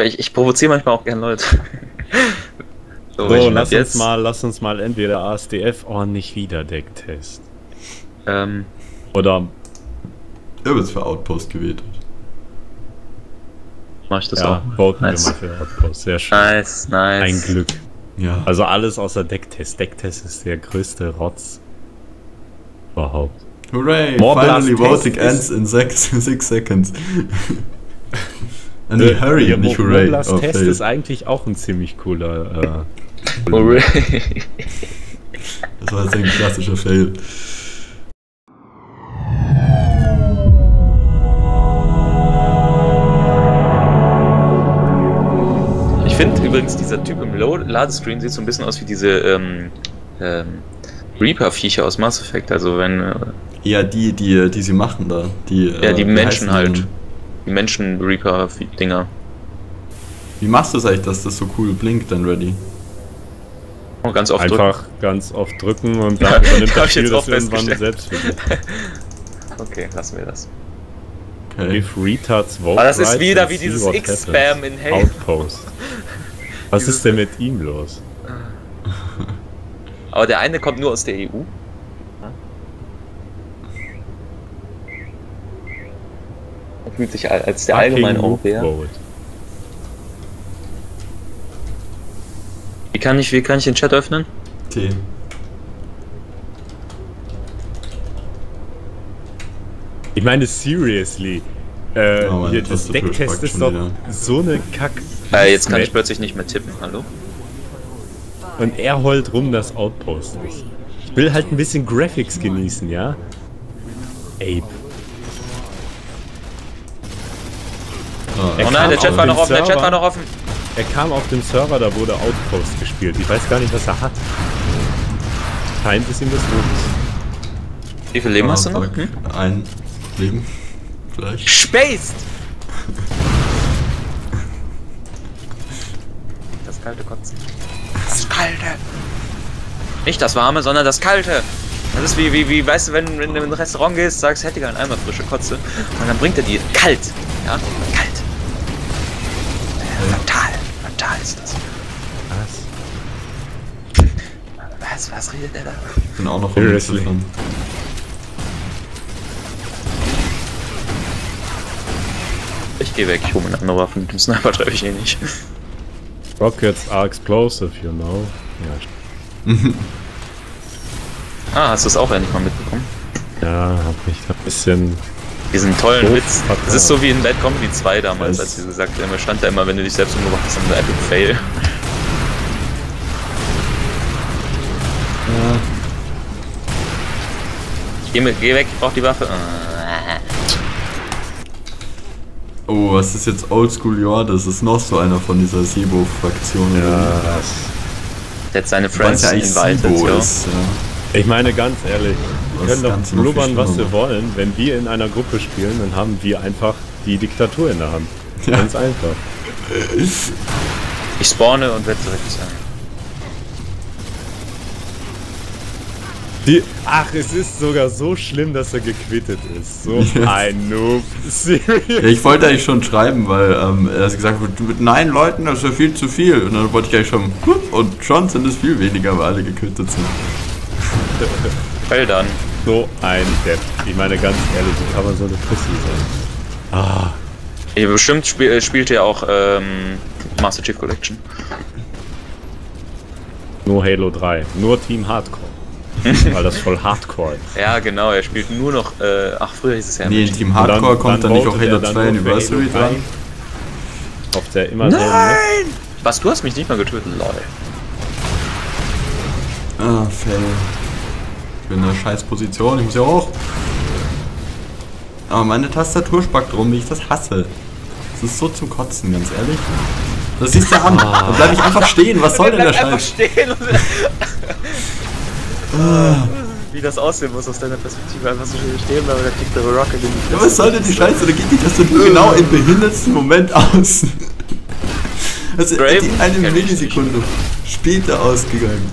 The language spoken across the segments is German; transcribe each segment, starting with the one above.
Ich provoziere manchmal auch gern Leute. So, lass uns mal entweder ASDF, nicht wieder Decktest. Oder... Ich habe jetzt für Outpost gewählt. Mach ich das ja, auch? Voten wir mal für Outpost, sehr schön. Nice. Ein Glück. Ja. Also alles außer Decktest. Decktest ist der größte Rotz überhaupt. Hooray! Moreblast Finally voting Test ends in 6 seconds. Nee, hurry, nicht hooray. Moreblast Test ist eigentlich auch ein ziemlich cooler... Hooray! Das war jetzt ein klassischer Fail. Ich finde übrigens, dieser Typ im Ladescreen sieht so ein bisschen aus wie diese Reaper-Viecher aus Mass Effect, also wenn... Ja, die sie machen da. Die Menschen halt. Die Menschen-Reaper-Dinger. Wie machst du es eigentlich, dass das so cool blinkt dann, Ready? Ganz oft einfach ganz oft drücken und dann übernimmt das Spiel das irgendwann selbst für dich. Okay, lassen wir das. Okay. If retards vote das ist right, wieder wie dieses X-Spam in Halo. Outpost. Was ist denn mit ihm los? Aber der eine kommt nur aus der EU. Er fühlt sich als der allgemeine Europäer. Wie kann ich den Chat öffnen? T. Ich meine, seriously. Hier, das Decktest ist doch so eine Kack. Jetzt kann ich plötzlich nicht mehr tippen, hallo? Und er heult rum, das Outpost nicht. Ich will halt ein bisschen Graphics genießen, ja? Ape. Oh nein, der Chat war noch offen, Er kam auf dem Server, da wurde Outpost gespielt. Ich weiß gar nicht, was er hat. Scheint es ihm das gut. Wie viel Leben hast du noch? Ein Leben. Vielleicht. Spaced! Das kalte Kotzen. Das kalte! Nicht das warme, sondern das kalte! Das ist wie weißt du, wenn du in ein Restaurant gehst, sagst, hätte gerne einmal frische Kotze. Und dann bringt er dir kalt. Ja? Kalt. Fatal ist das. Was redet der da? Ich bin auch noch von. Ich geh weg, ich hole mir eine andere Waffe, mit dem Sniper treffe ich eh nicht. Rockets are explosive, you know. Ja. Hast du es auch endlich mal mitbekommen? Ja, hab mich ein bisschen... Diesen tollen Witz. Das ist so wie in Bad Comedy 2 damals, als sie gesagt haben, stand da immer, wenn du dich selbst umgebracht hast, dann so Epic Fail. Ja. Geh weg, ich brauch die Waffe. Oh, was ist jetzt Oldschool? Ja, das ist noch so einer von dieser Sebo-Fraktion. Ja, der hat seine Friends invited. Ja. Ich meine ganz ehrlich, wir können doch blubbern, was wir wollen. Wenn wir in einer Gruppe spielen, dann haben wir einfach die Diktatur in der Hand. Ja. Ganz einfach. Ich spawne und werde direkt sagen. Es ist sogar so schlimm, dass er gequittet ist. So ein Noob. Ja, ich wollte eigentlich schon schreiben, weil er hat gesagt, mit 9 Leuten, das ist ja viel zu viel. Und dann wollte ich eigentlich schon, und schon sind es viel weniger, weil alle gequittet sind. Well dann. So ein Depp. Ich meine ganz ehrlich, wie kann man so eine Pussy sein? Ja, bestimmt spielt er auch Master Chief Collection. Nur Halo 3. Nur Team Hardcore. Weil das voll Hardcore ist. Ja, genau, er spielt nur noch. Früher hieß es ja. Nee, Team Hardcore kommt dann nicht auch Halo 2 Anniversary dran? Auf der immer so. Nein! Was, du hast mich nicht mal getötet, lol. Fail. Ich bin in einer scheiß Position, ich muss ja hoch. Aber meine Tastatur spackt rum, wie ich das hasse. Das ist so zum Kotzen, ganz ehrlich. Das siehst du an. Da bleib ich einfach stehen, was soll denn der Scheiß? Wie das aussehen muss aus deiner Perspektive, einfach so stehen bleiben, dann kriegt der Rocket in die Fresse. Ja, was soll denn die Scheiße? Da geht die Tastatur genau im behindertsten Moment aus. Also eine Millisekunde später ausgegangen.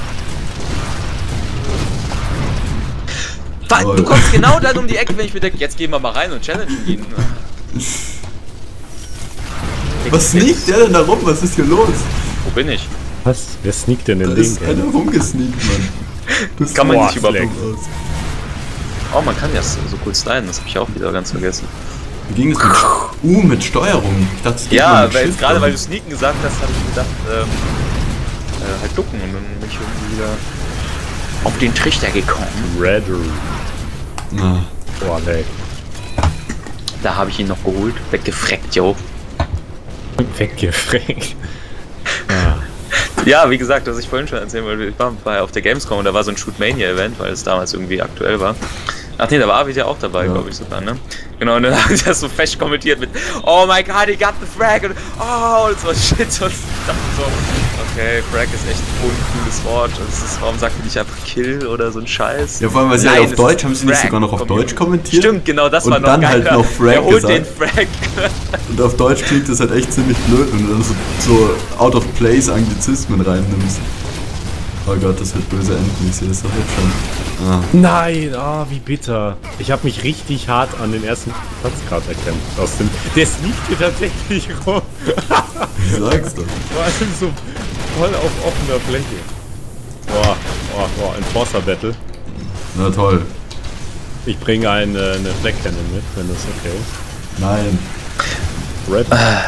Du kommst genau dann um die Ecke, wenn ich mir denke, jetzt gehen wir mal rein und challengen ihn. Was sneakt der denn da rum? Was ist hier los? Wo bin ich? Was? Wer sneakt denn den Da Link? ist einer rumgesneakt, Mann. Das Kann man nicht Fleck. überblicken. Oh, man kann ja so cool sliden, das habe ich auch wieder ganz vergessen. Wie ging das mit Steuerung? Ich dachte, es geht Ja, mit weil Shift, gerade aber- weil du Sneaken gesagt hast, habe ich gedacht, halt ducken und dann bin ich irgendwie wieder auf den Trichter gekommen. Red Room. Na, Boah, ey. Da habe ich ihn noch geholt, weggefreckt, yo. Weggefreckt. Ja, wie gesagt, was ich vorhin schon erzählt wollte, ich war auf der Gamescom und da war so ein Shoot-Mania-Event, weil es damals irgendwie aktuell war. Ach nee, da war Arvid ja auch dabei, glaube ich sogar, ne? Genau, und dann hat er so fest kommentiert mit "Oh my god, he got the frag" und "Oh", und so shit und ich dachte so, okay, frag ist echt ein uncooles Wort. Warum sagt ihr nicht einfach Kill oder so ein Scheiß? ja, vor allem, weil sie Nein, halt auf es Deutsch, ist haben sie nicht Frag sogar noch auf vom Deutsch Jungen. kommentiert? Stimmt, genau, das Und war noch dann geiler. halt noch Frag Er holt gesagt. den Frag. Und auf Deutsch klingt das halt echt ziemlich blöd, wenn du dann so out of place Anglizismen reinnimmst. Oh Gott, das wird böse enden, ich sehe das doch jetzt schon. Ah. Nein, wie bitter. Ich habe mich richtig hart an den ersten Platz gerade erkämpft. Der sneakt hier tatsächlich rum. Ich sag's doch. Vor allem so voll auf offener Fläche. Boah, Enforcer Battle. Na toll. Ich bringe eine Black Cannon mit, wenn das okay ist. Nein. Red.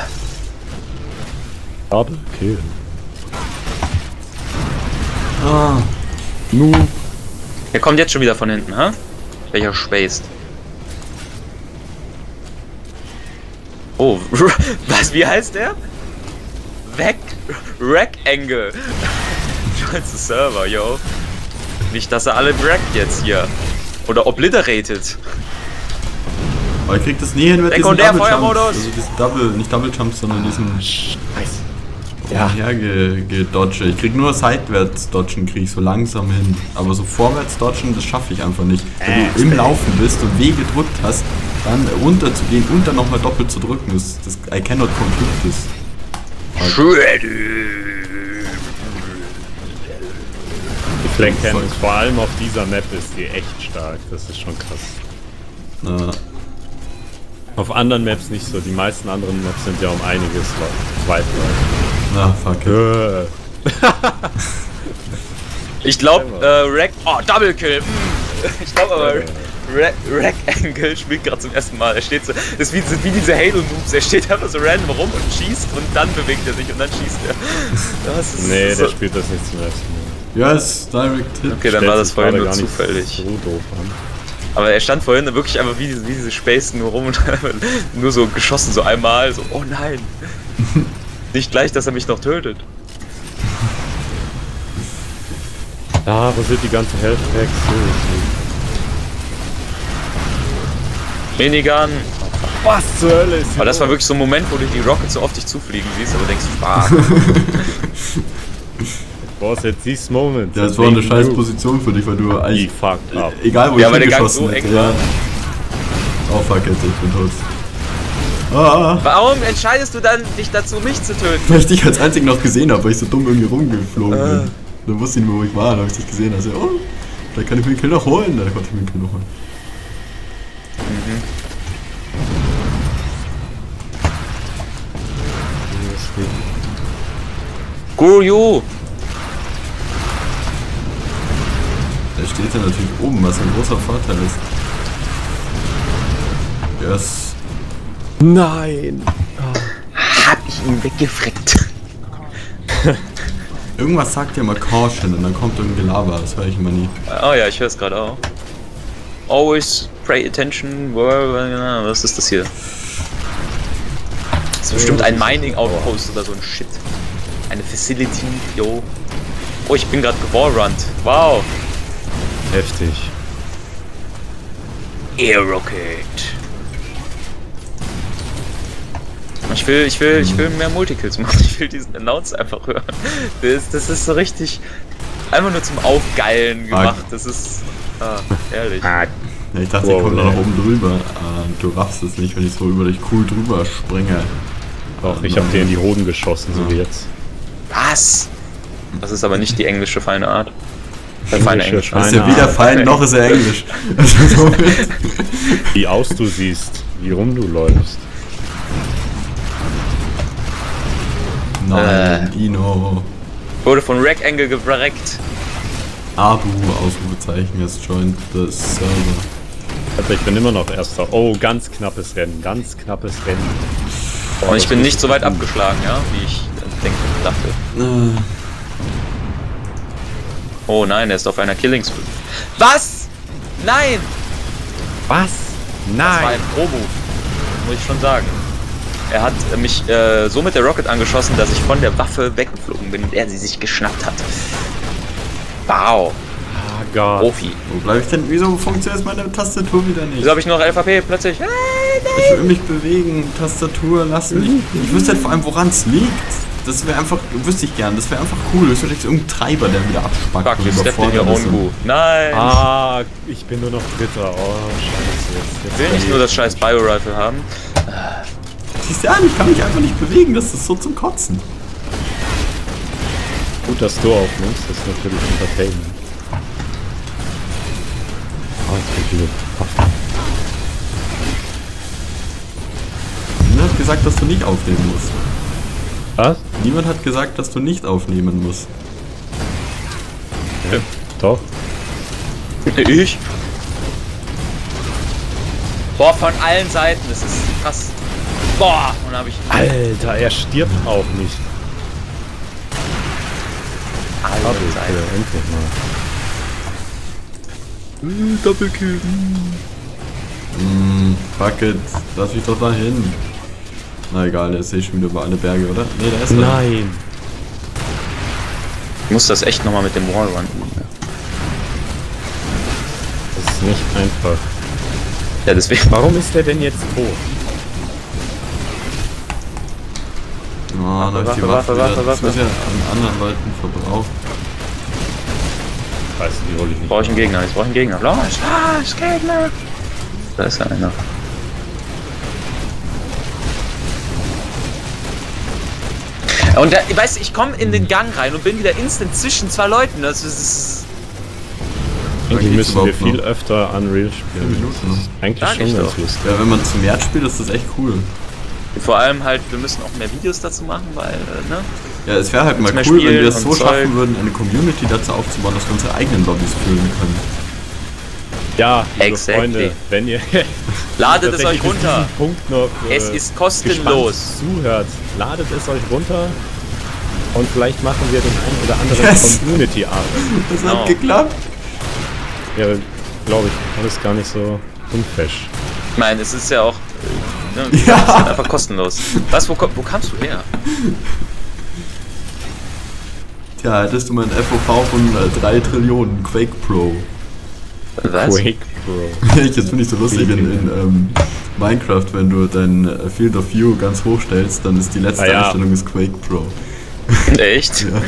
Double Kill. Ah. Nu. Der kommt jetzt schon wieder von hinten, ha? Welcher spaced? Oh, was, wie heißt der? Rack-Angle. Scheiße Server, yo. Nicht, dass er alle wreckt jetzt hier. Oder obliterated. Aber ich krieg das nie hin mit diesem Sekundär Double Jump. Feuermodus. Also diesen nicht Double Jumps, sondern diesen Scheiße. gedodge. Ich krieg nur seitwärts dodgen, krieg ich so langsam hin. Aber so vorwärts dodgen, das schaffe ich einfach nicht. Wenn du im Laufen bist und W gedrückt hast, dann runter zu gehen und dann nochmal doppelt zu drücken, das I cannot compute this. Die Black Cannon, vor allem auf dieser Map, ist die echt stark. Das ist schon krass. Auf anderen Maps nicht so. Die meisten anderen Maps sind ja um einiges weiter. Na, fuck it. Ich glaube, Rack. Oh, Double Kill. Ich glaube aber, Rack-Angle spielt gerade zum ersten Mal. Er steht so. Das sind wie diese Halo-Noobs. Er steht einfach so random rum und schießt und dann bewegt er sich und dann schießt er. Nee, der spielt das nicht zum ersten Mal. Ja, ist Direct Hit. Okay, dann war das vorhin nur gar nicht zufällig. so doof an. Aber er stand vorhin wirklich einfach wie diese Späßen nur rum und nur so geschossen, so einmal, so, oh nein. Nicht gleich, dass er mich noch tötet. Ah, wo sind die ganzen Health Packs? Minigun. Was zur Hölle ist hier? Aber das war wirklich so ein Moment, wo du die Rockets so oft dich zufliegen siehst, aber denkst, fuck. Boss, jetzt this moment. Ja, das war eine scheiß Position für dich, weil du eigentlich. fucked up. Egal wo Ja, ich weil der Gang hingeschossen so hätte. eng Ja. war. Oh fuck it, ich bin tot. Ah, Warum entscheidest du dann, dich dazu, mich zu töten? weil ich dich als einzigen noch gesehen habe, weil ich so dumm irgendwie rumgeflogen bin. Dann wusste ich nicht mehr, wo ich war, dann habe ich dich gesehen. Also, oh, da kann ich mir den Kill noch holen. Da konnte ich mir den Kill noch holen. Guryu! Der steht ja natürlich oben, was ein großer Vorteil ist. Yes. Nein! Hab ich ihn weggefreckt. Irgendwas sagt ja mal Caution und dann kommt irgendwie Lava, das höre ich immer nie. Oh ja, ich höre es gerade auch. Always pay attention. Was ist das hier? Das ist bestimmt ein Mining-Outpost oder so ein Shit. Eine Facility, yo. Oh, ich bin gerade gewallrunnt. Wow. Heftig. Air Rocket. Ich will mehr Multikills machen. Ich will diesen Announce einfach hören. Das ist so richtig einfach nur zum Aufgeilen gemacht. Das ist ehrlich. Ja, ich dachte, ich komme da nach oben drüber. Du raffst es nicht, wenn ich so über dich cool drüber springe. Doch, ich habe dir in die Hoden geschossen, so wie jetzt. Was? Das ist aber nicht die englische feine Art. Feine Englisch. Das ist ja weder fein noch ist er Englisch. Also Wie aus du siehst, wie rum du läufst. Nein, Dino. Wurde von Rack Angle gewreckt. Abu, Ausrufezeichen, has joined the server. Also ich bin immer noch Erster. Oh, ganz knappes Rennen, ganz knappes Rennen. Boah, und ich bin nicht so weit abgeschlagen, ja, wie ich dachte. Oh nein, er ist auf einer Killing-Spree. Was? Nein! Was? Das war ein Pro-Move, muss ich schon sagen. Er hat mich so mit der Rocket angeschossen, dass ich von der Waffe weggeflogen bin und er sie sich geschnappt hat. Wow. Oh Gott. Profi. Wo bleib ich denn? Wieso funktioniert meine Tastatur wieder nicht? Wieso habe ich noch LVP plötzlich? Ich will mich bewegen, Tastatur, lass mich. Ich wüsste halt vor allem, woran es liegt. Das wäre einfach, wüsste ich gern, das wäre einfach cool. Das wäre jetzt irgendein Treiber, der wieder abspackt. Fuck, you stepped in your own goo. Nein! Ah, ich bin nur noch Dritter. Oh, scheiße. Ich will nicht nur das scheiß Bio-Rifle haben. Siehst du an, ich kann mich einfach nicht bewegen, das ist so zum Kotzen. Gut, dass du aufnimmst, das ist natürlich entertainment. Oh, jetzt bin ich wieder. Niemand hat gesagt, dass du nicht aufnehmen musst. Was? Niemand hat gesagt, dass du nicht aufnehmen musst. Ja, doch. Ich? Boah, von allen Seiten, das ist krass. Boah, und dann hab ich... Alter, er stirbt auch nicht. Alle Seiten. Endlich mal. Doppelkill. Fuck it, lass mich doch da hin. Na egal, der ist eh schon wieder über alle Berge, oder? Nee, da ist er. Nein. Ich muss das echt nochmal mit dem Wallrun machen. Das ist nicht einfach. Ja, deswegen. Warum ist der denn jetzt tot? Oh, da hab ich die Waffe wieder. Das wird ja an anderen Leuten verbraucht. Weiß nicht, die hol ich nicht. Brauche ich einen Gegner, ich brauche einen Gegner. Los, Gegner! Da ist einer. Und da, weißt du, ich komme in den Gang rein und bin wieder instant zwischen zwei Leuten. Das ist... Eigentlich geht's müssen wir überhaupt viel noch? öfter Unreal spielen. Minuten noch. Eigentlich Sag schon ich ganz doch. lustig. Ja, wenn man zu mehr spielt, ist das echt cool. Vor allem halt, wir müssen auch mehr Videos dazu machen, weil, ne? Ja, es wäre halt mal mehr cool, wenn wir spielen es so und Zeug. schaffen würden, eine Community dazu aufzubauen, dass wir unsere eigenen Lobbys füllen können. Ja, liebe Exactly. Freunde, wenn ihr Ladet es euch tatsächlich bis runter. diesen Punkt noch Es ist kostenlos. gespannt zuhört, ladet es euch runter und vielleicht machen wir den einen oder anderen Yes. Community-Abend. Das Genau. hat geklappt. Ja, glaube ich, alles gar nicht so unfesch. Ich meine, es ist ja auch, ne, es ist halt einfach kostenlos. Was, wo kamst du her? Tja, hättest du mal ein FOV von 3 Trillionen Quake Pro. Was? Quake, Bro. Jetzt finde ich so lustig in Minecraft, wenn du dein Field of View ganz hoch stellst, dann ist die letzte Einstellung ist Quake Pro. Echt? Ja.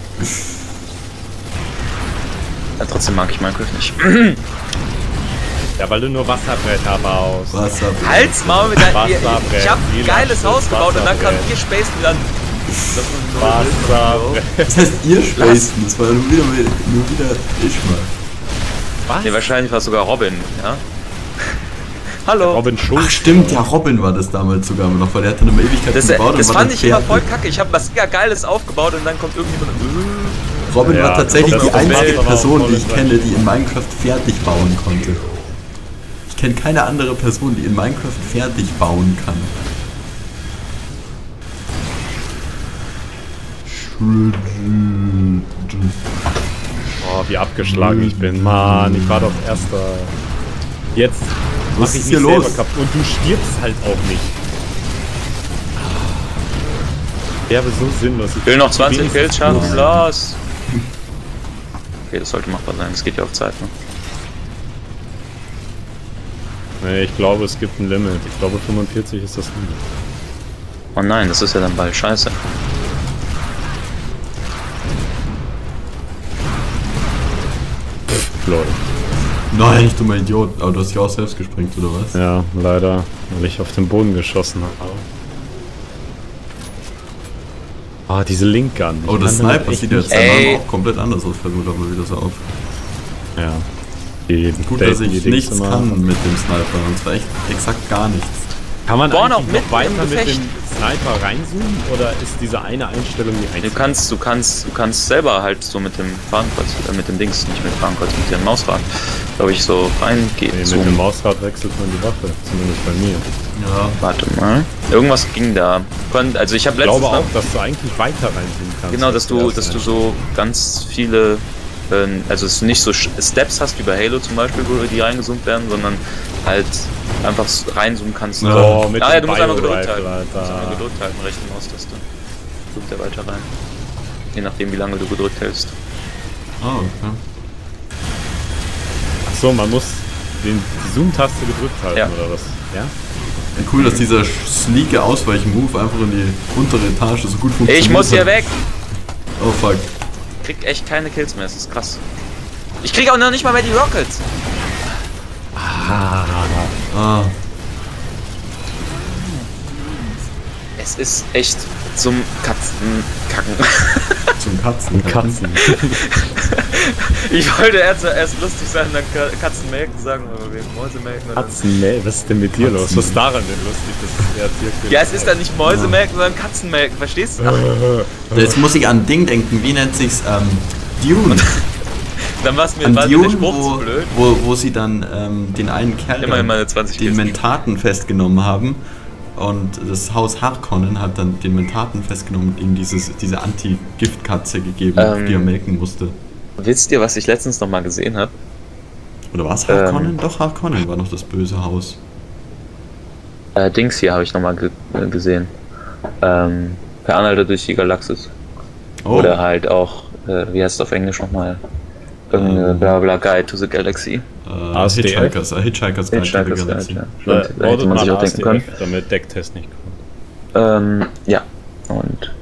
Ja, trotzdem mag ich Minecraft nicht. Ja, weil du nur Wasserbretter baust. Wasser. Halt's Maul mit deinem... Wasserbrett, Ich hab ein geiles Wasserbrett. Haus gebaut und dann kam ihr Space und dann... Wasserbretter. Das heißt, ihr spacen, das war nur wieder ich mal. Was? Nee, wahrscheinlich war es sogar Robin, ja? Hallo. Robin Schulz. Ach stimmt, ja, Robin war das damals sogar noch, weil der hat dann immer Ewigkeit Das, gebaut und das war fand dann ich immer voll fertig. kacke. Ich hab was mega Geiles aufgebaut und dann kommt irgendjemand... Robin Ja, war tatsächlich das die ist doch einzige Welt, Person, aber die ich auch kenne, die in Minecraft fertig bauen konnte. Ich kenne keine andere Person, die in Minecraft fertig bauen kann. Oh, wie abgeschlagen ich bin. Mann, ich war doch Erster. Jetzt Was mach ich ist mich hier selber los? kaputt. Und du stirbst halt auch nicht. Wäre so sinnlos. Ich will noch 20 wenigstens Kills schaffen, los. los! Okay, das sollte machbar sein. Das geht ja auf Zeit, ne? Nee, ich glaube, es gibt ein Limit. Ich glaube, 45 ist das Limit. Oh nein, das ist ja dann bald scheiße. Lol. Nein, ich dummer Idiot. Aber du hast dich auch selbst gesprengt, oder was? Ja, leider, weil ich auf den Boden geschossen habe. Ah, diese Linkgun. Oh, das Sniper sieht jetzt Ey. auch komplett anders aus, fällt mir doch mal wieder so auf. Ja. Die Gut, dass daten die ich Dings nichts immer. kann mit dem Sniper, und zwar echt exakt gar nichts. Kann man Vorne eigentlich auch noch weiter im mit Gefecht. dem Sniper reinzoomen oder ist diese eine Einstellung die einzige? Du kannst selber halt so mit dem Fahnenkreuz, mit dem Dings, nicht mit dem Fahnenkreuz, mit dem Mausrad, glaube ich, so reingehen. Nee, mit dem Mausrad wechselt man die Waffe, zumindest bei mir. Ja. Warte mal. Irgendwas ging da. Also ich habe Ich letztens glaube auch, noch, dass du eigentlich weiter reinzoomen kannst. genau, dass du so ganz viele, also dass du nicht so Steps hast wie bei Halo zum Beispiel, wo die reingezoomt werden, sondern halt einfach reinzoomen kannst. Ja. Oh, mit Ja, dem du musst einmal gedrückt Bio-Rifle, halten. Du musst Alter. einmal gedrückt halten, rechte Maustaste. Zoomt er weiter rein. Je nachdem, wie lange du gedrückt hältst. Oh, okay. Achso, man muss die Zoom-Taste gedrückt halten, Ja. oder was? Ja? Cool, dass dieser sleeke Ausweichen-Move einfach in die untere Etage so gut funktioniert. Ich muss hier hat. weg! Oh fuck. Ich krieg echt keine Kills mehr, das ist krass. Ich krieg auch noch nicht mal mehr die Rockets! Ah. Es ist echt zum Katzenkacken. Zum Katzen. Katzen. Ich wollte erst lustig sein, dann Katzenmelken sagen, aber wegen Mäusemelken oder Katzenmelken, was ist denn mit dir los? Was ist daran denn lustig? Das ist eher ja, es ist dann nicht Mäusemelken, sondern Katzenmelken, verstehst du? Ach, Jetzt muss ich an ein Ding denken, wie nennt sich's? Dune. dann war mir An der Dune, Spruch zu blöd. wo sie dann den einen Kerl, Immerhin meine 20 den Kills. Mentaten festgenommen haben. Und das Haus Harkonnen hat dann den Mentaten festgenommen und ihm diese Anti-Gift-Katze gegeben, die er melken musste. Wisst ihr, was ich letztens noch mal gesehen habe? Oder war es Harkonnen? Doch, Harkonnen war noch das böse Haus. Dings hier habe ich noch mal gesehen. Per Anhalter durch die Galaxis. Oh, Oder halt auch, wie heißt es auf Englisch nochmal? Irgendeine Blabla Guide to the Galaxy. ASDF? Hitchhiker's Guide to the Hitchhiker's Galaxy. Guide, ja. Stimmt, da hätte Ordet man mal sich auch denken können. ASDF, damit Decktest nicht kommt. Ja. Und